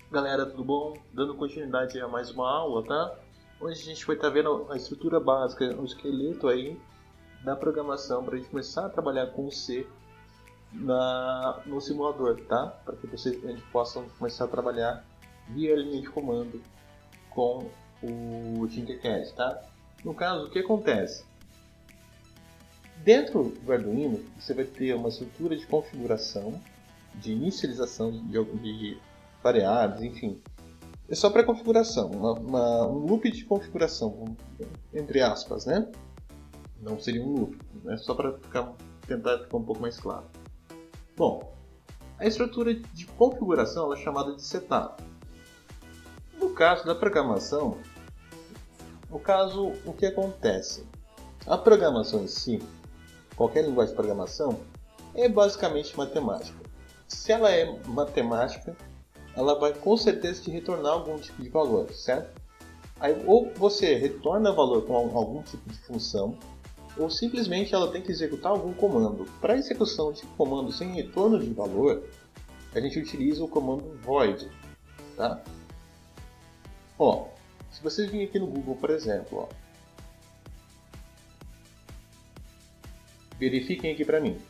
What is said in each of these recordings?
Galera, tudo bom? Dando continuidade a mais uma aula, tá? Hoje a gente vai estar vendo a estrutura básica, o esqueleto aí da programação para a gente começar a trabalhar com o C no simulador, tá? Para que a gente possa começar a trabalhar via linha de comando com o Tinkercad, tá? No caso, o que acontece? Dentro do Arduino, você vai ter uma estrutura de configuração, de inicialização de variáveis, enfim. É só para configuração, um loop de configuração, entre aspas, né? Não seria um loop, é só para tentar ficar um pouco mais claro. Bom, a estrutura de configuração é chamada de setup. No caso da programação, o que acontece? A programação em si, qualquer linguagem de programação, é basicamente matemática. Se ela é matemática, ela vai com certeza te retornar algum tipo de valor, certo? Aí, ou você retorna valor com algum tipo de função, ou simplesmente ela tem que executar algum comando. Para execução de comando sem retorno de valor, a gente utiliza o comando void. Tá? Ó, se vocês virem aqui no Google, por exemplo, ó, verifiquem aqui para mim.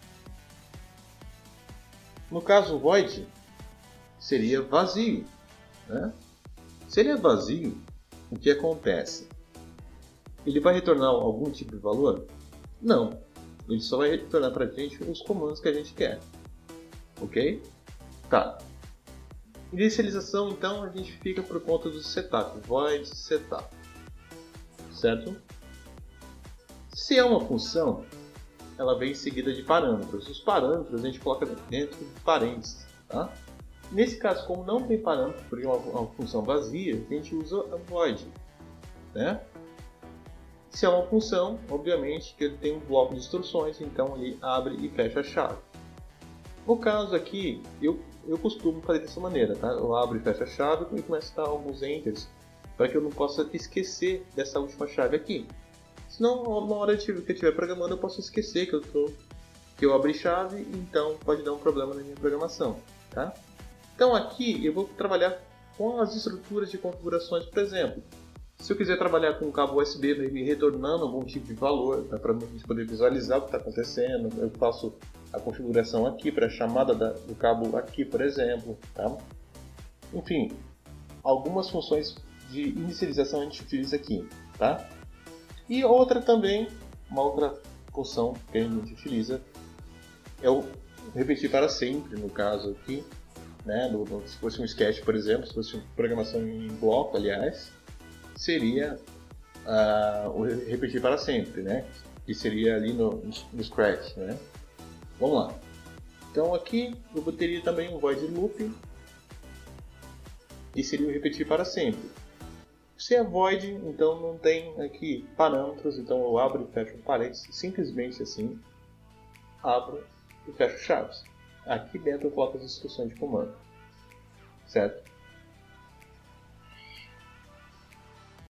No caso void, seria vazio. Né? Se ele é vazio, o que acontece? Ele vai retornar algum tipo de valor? Não. Ele só vai retornar para a gente os comandos que a gente quer. Ok? Tá. Inicialização, então, a gente fica por conta do setup. Void setup. Certo? Se é uma função, ela vem seguida de parâmetros. Os parâmetros a gente coloca dentro de parênteses. Tá? Nesse caso, como não tem parâmetro, porque é uma função vazia, a gente usa a void. Né? Se é uma função, obviamente que ele tem um bloco de instruções, então ele abre e fecha a chave. No caso aqui, eu costumo fazer dessa maneira, tá? Eu abro e fecho a chave e começo a dar alguns enters para que eu não possa esquecer dessa última chave aqui. Senão, na hora que eu estiver programando, eu posso esquecer que eu abri chave, então pode dar um problema na minha programação, tá? Então aqui eu vou trabalhar com as estruturas de configurações, por exemplo. Se eu quiser trabalhar com um cabo USB me retornando algum tipo de valor, para a gente poder visualizar o que está acontecendo, eu faço a configuração aqui para a chamada do cabo aqui, por exemplo. Tá? Enfim, algumas funções de inicialização a gente utiliza aqui. Tá? E outra também, uma outra função que a gente utiliza é o repetir para sempre, no caso aqui. Né? Se fosse um sketch, por exemplo, se fosse programação em bloco, aliás, seria o repetir para sempre, né? Que seria ali no Scratch, né? Vamos lá. Então aqui eu teria também um void loop, que seria o repetir para sempre. Se é void, então não tem aqui parâmetros, então eu abro e fecho parênteses, simplesmente assim, abro e fecho chaves. Aqui dentro eu coloco as instruções de comando, certo?